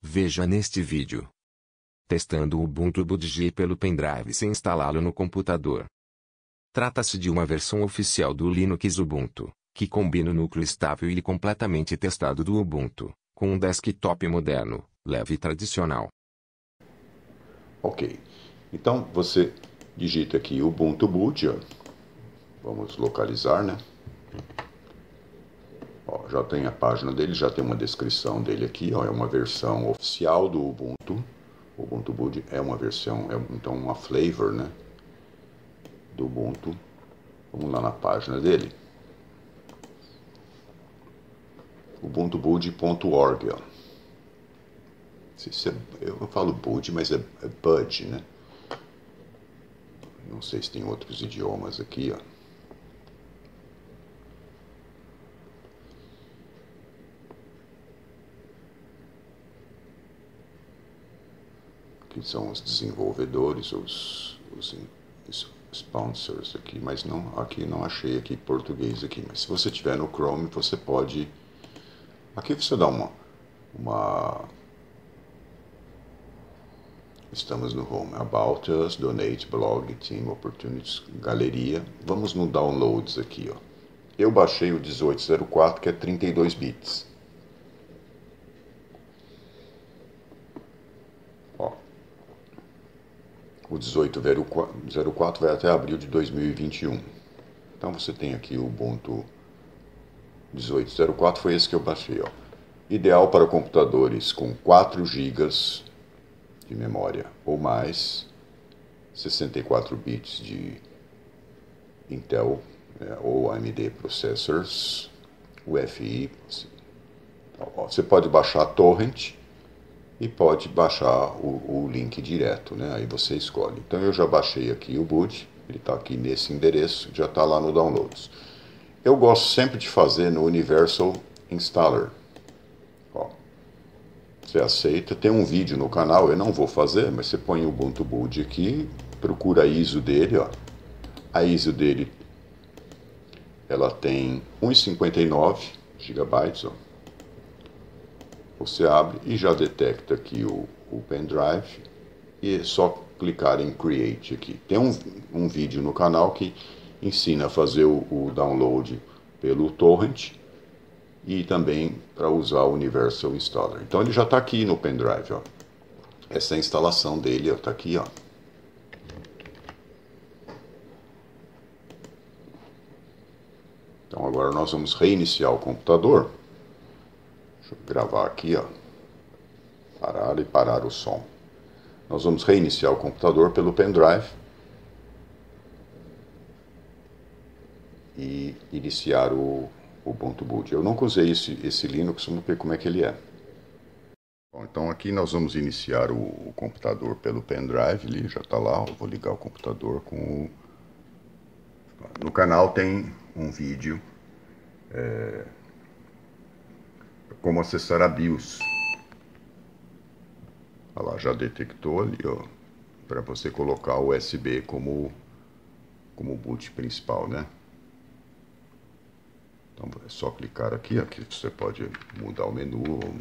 Veja neste vídeo. Testando o Ubuntu Budgie pelo pendrive sem instalá-lo no computador. Trata-se de uma versão oficial do Linux Ubuntu, que combina o núcleo estável e completamente testado do Ubuntu, com um desktop moderno, leve e tradicional. Ok, então você digita aqui Ubuntu Budgie, vamos localizar, né? Ó, já tem a página dele, já tem uma descrição dele aqui, ó, é uma versão oficial do Ubuntu. O Ubuntu Budgie é uma versão, então uma flavor, né, do Ubuntu. Vamos lá na página dele. ubuntubudgie.org. Eu falo Budgie, mas é Budgie, né? Não sei se tem outros idiomas aqui, ó. Que são os desenvolvedores, os sponsors aqui, mas não, aqui não achei aqui português aqui. Mas se você tiver no Chrome, você pode. Aqui você dá Estamos no Home, About Us, Donate, Blog, Team, Opportunities, Galeria. Vamos no Downloads aqui, ó. Eu baixei o 1804, que é 32 bits. Ó. O 1804 vai até abril de 2021. Então você tem aqui o Ubuntu 1804, foi esse que eu baixei, ó. Ideal para computadores com 4 GB de memória ou mais, 64 bits de Intel, ou AMD Processors, UFI. Você pode baixar a torrent e pode baixar o link direto, né? Aí você escolhe. Então eu já baixei aqui o boot, ele está aqui nesse endereço, já está lá no Downloads. Eu gosto sempre de fazer no Universal Installer. Ó, você aceita, tem um vídeo no canal, eu não vou fazer, mas você põe o Ubuntu Budgie aqui, procura a ISO dele, ó. A ISO dele, ela tem 1,59 GB, ó. Você abre e já detecta aqui o pendrive e é só clicar em Create aqui. Tem um vídeo no canal que ensina a fazer o download pelo torrent e também para usar o Universal Installer. Então ele já está aqui no pendrive, ó. Essa é a instalação dele, está aqui, ó. Então agora nós vamos reiniciar o computador. Deixa eu gravar aqui, ó. Parar e parar o som. Nós vamos reiniciar o computador pelo pendrive e iniciar o Ubuntu Budgie. Eu nunca usei esse Linux, vamos ver como é que ele é. Bom, então aqui nós vamos iniciar o computador pelo pendrive, ele já está lá. Eu vou ligar o computador com o... No canal tem um vídeo como acessar a BIOS. Olha lá, já detectou ali, ó, para você colocar o USB como boot principal, né? Então é só clicar aqui, aqui você pode mudar o menu.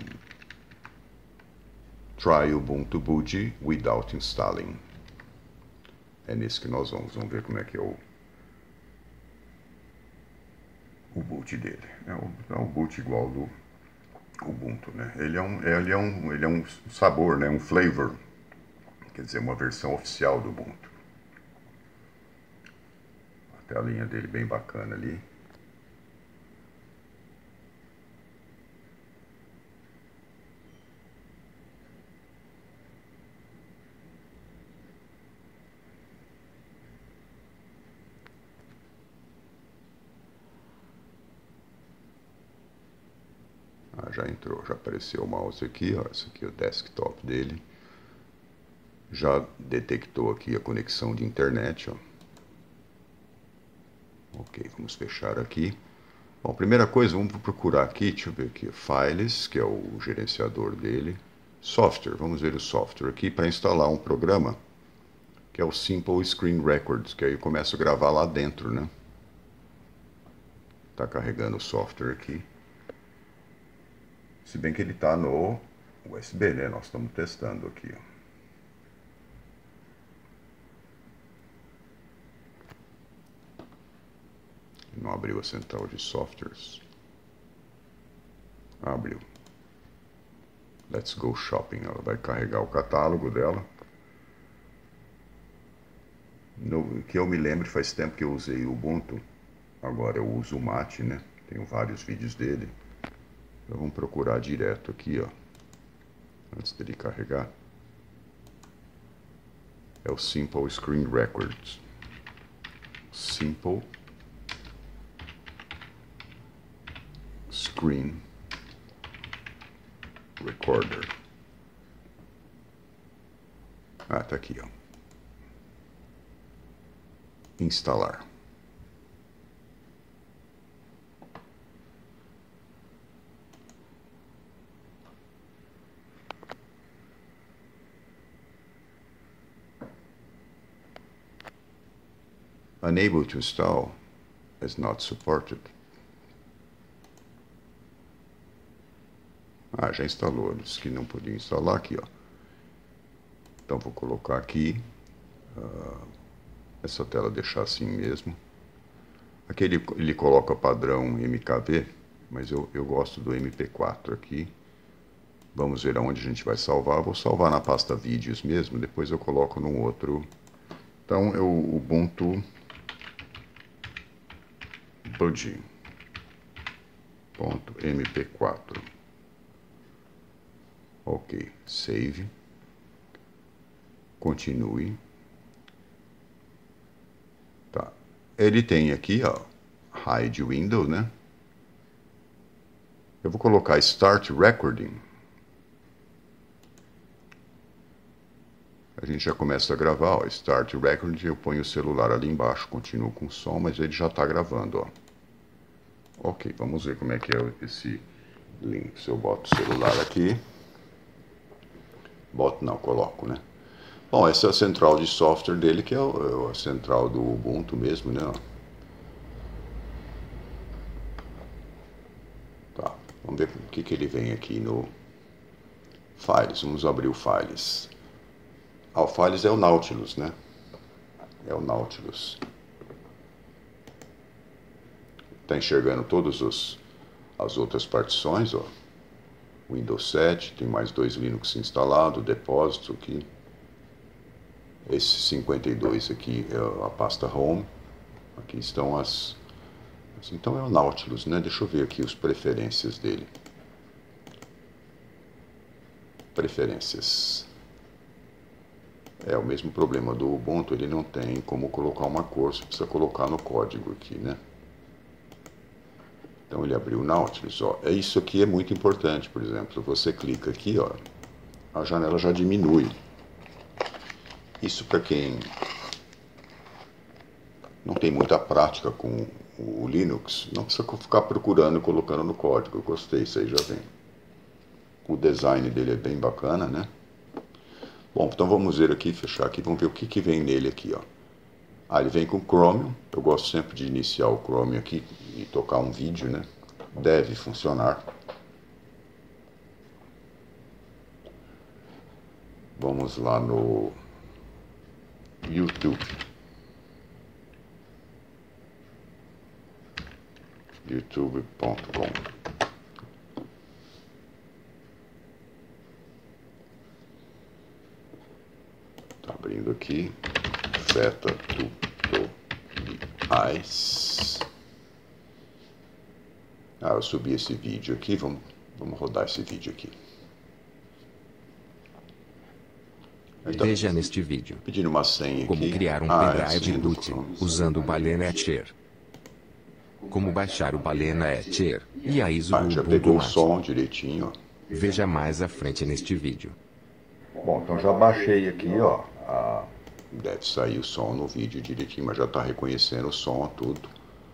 Try Ubuntu Budgie without installing. É nesse que nós vamos ver como é que é o boot dele. É um boot igual do Ubuntu, né? Ele é um sabor, né? Um flavor, quer dizer, uma versão oficial do Ubuntu. A telinha dele bem bacana ali. Ah, já entrou, já apareceu o mouse aqui, ó. Esse aqui é o desktop dele. Já detectou aqui a conexão de internet, ó. Ok, vamos fechar aqui. Bom, primeira coisa, vamos procurar aqui, deixa eu ver aqui, Files, que é o gerenciador dele. Software, vamos ver o software aqui para instalar um programa, que é o Simple Screen Records, que aí eu começo a gravar lá dentro, né? Tá carregando o software aqui. Se bem que ele está no USB, né? Nós estamos testando aqui, ó. Não abriu a central de softwares. Abriu. Let's go shopping. Ela vai carregar o catálogo dela. No que eu me lembro, faz tempo que eu usei o Ubuntu. Agora eu uso o Mate, né? Tenho vários vídeos dele. Então vamos procurar direto aqui, ó. Antes dele carregar. É o Simple Screen Records. Simple Screen Recorder. Ah, tá aqui, ó. Instalar. Unable to install is not supported. Ah, já instalou. Ele disse que não podia instalar aqui, ó. Então vou colocar aqui. Essa tela deixar assim mesmo. Aqui ele coloca padrão MKV, mas eu gosto do MP4 aqui. Vamos ver aonde a gente vai salvar. Vou salvar na pasta vídeos mesmo, depois eu coloco num outro. Então é o Ubuntu Budgie.mp4. Ok, save. Continue. Tá. Ele tem aqui, ó, hide window, né? Eu vou colocar start recording. A gente já começa a gravar, ó, start recording. Eu ponho o celular ali embaixo, continuo com o som, mas ele já está gravando, ó. Ok, vamos ver como é que é esse link. Se eu boto o celular aqui. Boto não, coloco, né? Bom, essa é a central de software dele, que é a central do Ubuntu mesmo, né? Tá, vamos ver o que ele vem aqui no Files. Vamos abrir o Files. Ah, o Files é o Nautilus, né? É o Nautilus. Tá enxergando todas as outras partições, ó. Windows 7, tem mais 2 Linux instalados, depósito aqui. Esse 52 aqui é a pasta Home. Aqui estão as... Então é o Nautilus, né? Deixa eu ver aqui as preferências dele. Preferências. É o mesmo problema do Ubuntu, ele não tem como colocar uma cor, você precisa colocar no código aqui, né? Então ele abriu o Nautilus, ó. Isso aqui é muito importante, por exemplo, você clica aqui, ó, a janela já diminui. Isso para quem não tem muita prática com o Linux, não precisa ficar procurando e colocando no código. Eu gostei, isso aí já vem. O design dele é bem bacana, né? Bom, então vamos ver aqui, fechar aqui, vamos ver o que vem nele aqui, ó. Ah, ele vem com Chromium. Eu gosto sempre de iniciar o Chromium aqui e tocar um vídeo, né? Deve funcionar. Vamos lá no YouTube. youtube.com. Tá abrindo aqui. Beta tutoriais. Ah, eu subi esse vídeo aqui. Vamos rodar esse vídeo aqui. Então, veja neste vídeo pedindo uma senha como aqui. Criar um pendrive boot usando o Balena Etcher. Como baixar o Balena Etcher e a ISO do já Ubuntu pegou o Mate. som direitinho. Veja mais à frente neste vídeo. Bom, então já baixei aqui, ó. Deve sair o som no vídeo direitinho, mas já está reconhecendo o som, tudo.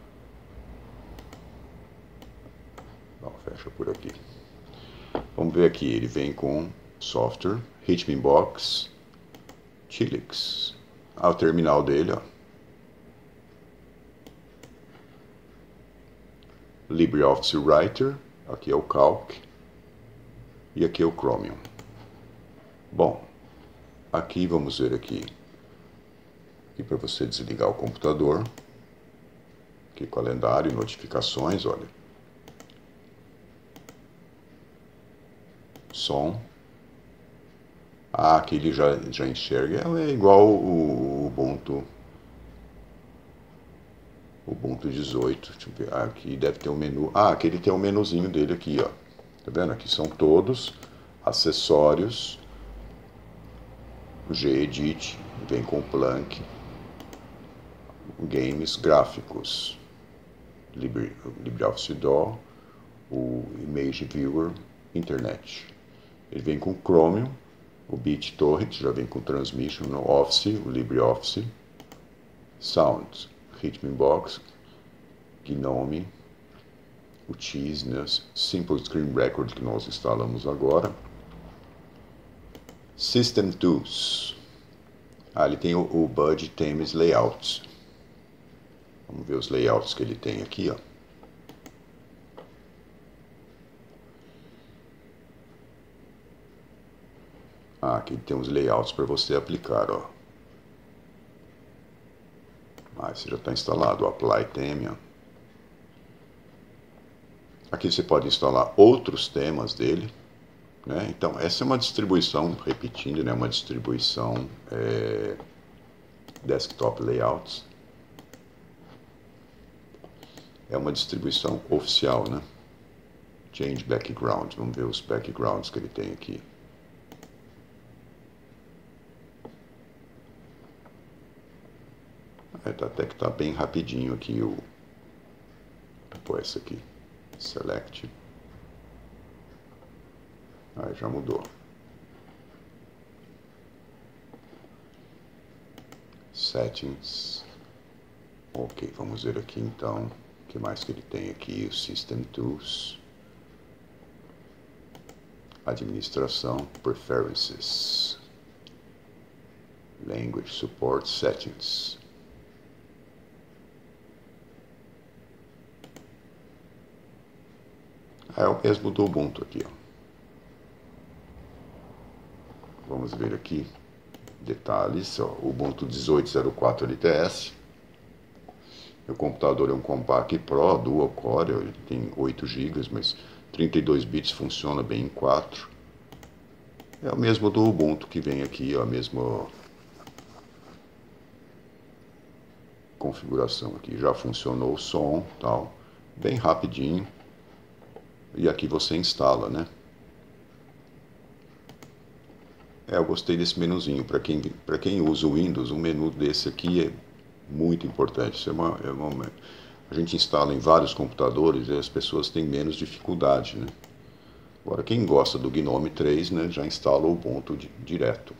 Bom, fecha por aqui. Vamos ver aqui, ele vem com software, Hitmanbox, Tilix. Ah, o terminal dele, ó. LibreOffice Writer, aqui é o Calc e aqui é o Chromium. Bom, aqui vamos ver aqui para você desligar o computador. Aqui calendário, notificações, olha. Som. Ah, aqui ele já enxerga. É igual o Ubuntu 18. Deixa eu ver. Aqui deve ter um menu. Ah, aqui ele tem um menuzinho dele aqui, ó. Tá vendo? Aqui são todos acessórios. O Gedit vem com o Planck. Games, gráficos. LibreOffice Draw. O Image Viewer, internet. Ele vem com Chromium, o BitTorrent, já vem com Transmission no Office, o LibreOffice, Sound, Rhythmbox, Gnome, o Cheese, né? Simple Screen Record que nós instalamos agora. System Tools. Ele tem o Bud Themes Layout. Vamos ver os layouts que ele tem aqui, ó. Aqui tem os layouts para você aplicar, ó. Esse já está instalado, o Apply Theme, ó. Aqui você pode instalar outros temas dele, né? Então, essa é uma distribuição, repetindo, né? Uma distribuição Desktop Layouts. É uma distribuição oficial, né? Change Background, vamos ver os backgrounds que ele tem aqui. Até que tá bem rapidinho aqui o... Pô, essa aqui. Select. Aí já mudou. Settings. Ok, vamos ver aqui então. O que mais que ele tem aqui? O System Tools. Administração. Preferences. Language Support Settings. É o mesmo do Ubuntu aqui, ó. Vamos ver aqui detalhes, ó, Ubuntu 18.04 LTS. O computador é um Compaq Pro Dual Core, ele tem 8 GB, mas 32 bits funciona bem em 4. É o mesmo do Ubuntu que vem aqui, ó, a mesma configuração aqui. Já funcionou o som, tal, bem rapidinho. E aqui você instala, né? Eu gostei desse menuzinho. Para quem usa o Windows, um menu desse aqui é muito importante. Isso a gente instala em vários computadores e as pessoas têm menos dificuldade, né? Agora, quem gosta do Gnome 3, né, já instala o Ubuntu direto.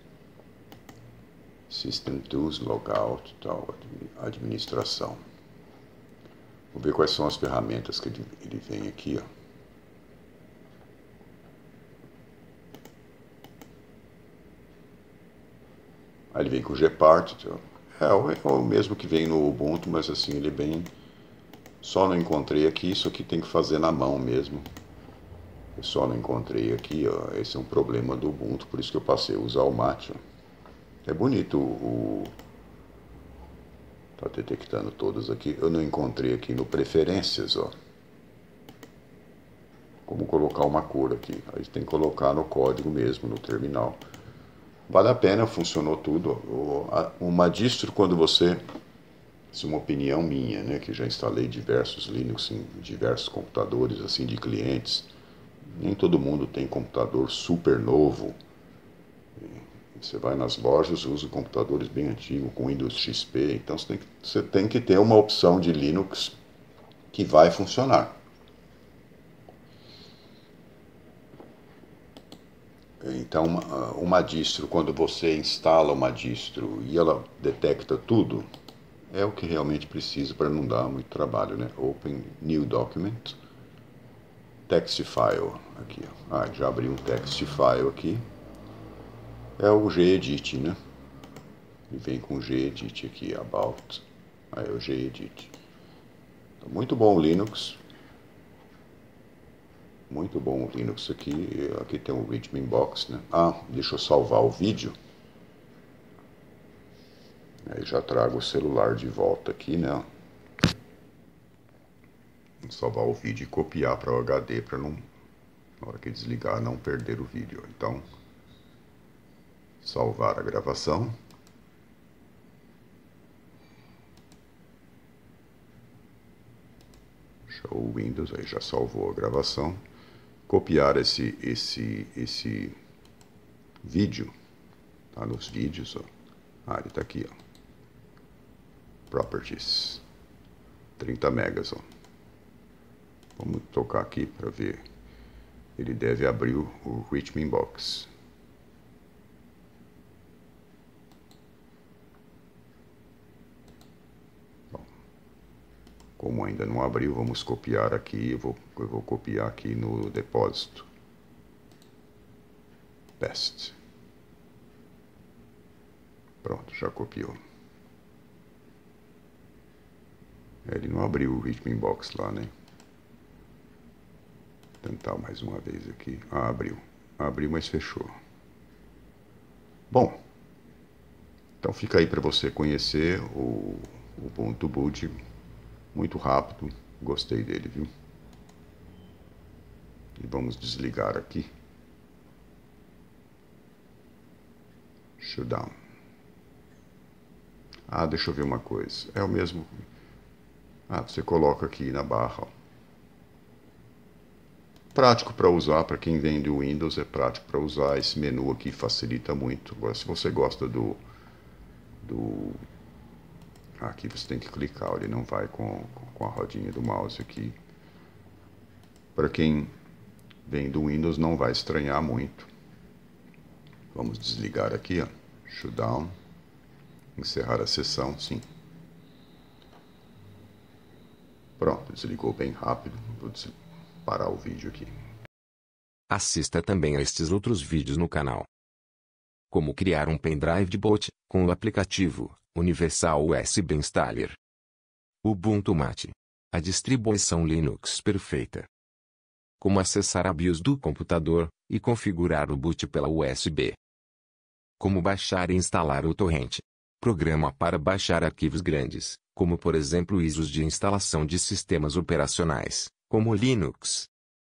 System Tools, Logout, tal, administração. Vou ver quais são as ferramentas que ele vem aqui, ó. Aí ele vem com o Gepard, é o mesmo que vem no Ubuntu, mas assim, ele é bem... Só não encontrei aqui, isso aqui tem que fazer na mão mesmo. Eu só não encontrei aqui, ó, esse é um problema do Ubuntu, por isso que eu passei a usar o Mate. É bonito Tá detectando todas aqui. Eu não encontrei aqui no Preferências, ó. Como colocar uma cor aqui. Aí tem que colocar no código mesmo, no terminal. Vale a pena, funcionou tudo. Uma distro, quando você... Isso é uma opinião minha, né? Que já instalei diversos Linux em diversos computadores, assim, de clientes. Nem todo mundo tem computador super novo. Você vai nas lojas, usa computadores bem antigos, com Windows XP. Então você tem que ter uma opção de Linux que vai funcionar. Então, uma distro, quando você instala uma distro e ela detecta tudo, é o que realmente precisa para não dar muito trabalho, né? Open New Document, Text File, aqui, ó. Já abri um Text File aqui. É o Gedit, né? E vem com Gedit aqui, About. Aí é o Gedit. Então, muito bom o Linux. Muito bom o Linux aqui. Aqui tem o Rhythmbox, né? Ah, deixa eu salvar o vídeo. Aí já trago o celular de volta aqui, né? Vou salvar o vídeo e copiar para o HD para não, na hora que desligar, não perder o vídeo. Então, salvar a gravação. Show o Windows, aí já salvou a gravação. Copiar esse vídeo, tá nos vídeos, ó. Ah, ele tá aqui, ó. Properties, 30 megas, ó. Vamos tocar aqui para ver. Ele deve abrir o Rhythmbox. Bom, como ainda não abriu, vamos copiar aqui. Eu vou copiar aqui no depósito. Best. Pronto, já copiou. Ele não abriu o Rhythmbox lá, né? Vou tentar mais uma vez aqui. Ah, abriu. Abriu, mas fechou. Bom, então fica aí para você conhecer o Ubuntu Boot. Muito rápido. Gostei dele, viu? E vamos desligar aqui. Shutdown. Ah, deixa eu ver uma coisa. É o mesmo. Ah, você coloca aqui na barra, ó. Prático para usar, para quem vem do Windows é prático para usar. Esse menu aqui facilita muito. Agora, se você gosta aqui você tem que clicar, ele não vai com a rodinha do mouse aqui. Para quem vem do Windows não vai estranhar muito. Vamos desligar aqui, ó. Shutdown. Encerrar a sessão, sim. Pronto, desligou bem rápido. Vou parar o vídeo aqui. Assista também a estes outros vídeos no canal. Como criar um pendrive de boot, com o aplicativo Universal USB Installer. Ubuntu Mate. A distribuição Linux perfeita. Como acessar a BIOS do computador, e configurar o boot pela USB. Como baixar e instalar o torrent. Programa para baixar arquivos grandes, como por exemplo ISOs de instalação de sistemas operacionais, como Linux.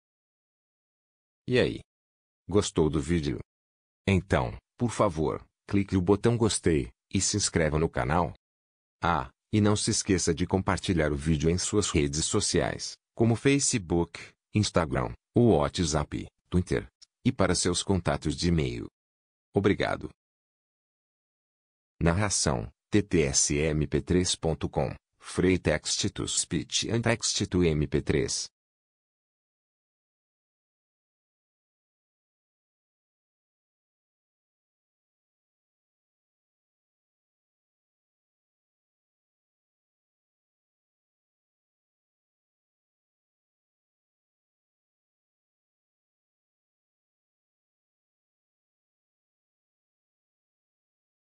E aí? Gostou do vídeo? Então, por favor, clique no botão gostei, e se inscreva no canal. Ah, e não se esqueça de compartilhar o vídeo em suas redes sociais, como Facebook, Instagram, ou WhatsApp, Twitter, e para seus contatos de e-mail. Obrigado. Narração, ttsmp3.com, Free Text to Speech and Text to MP3.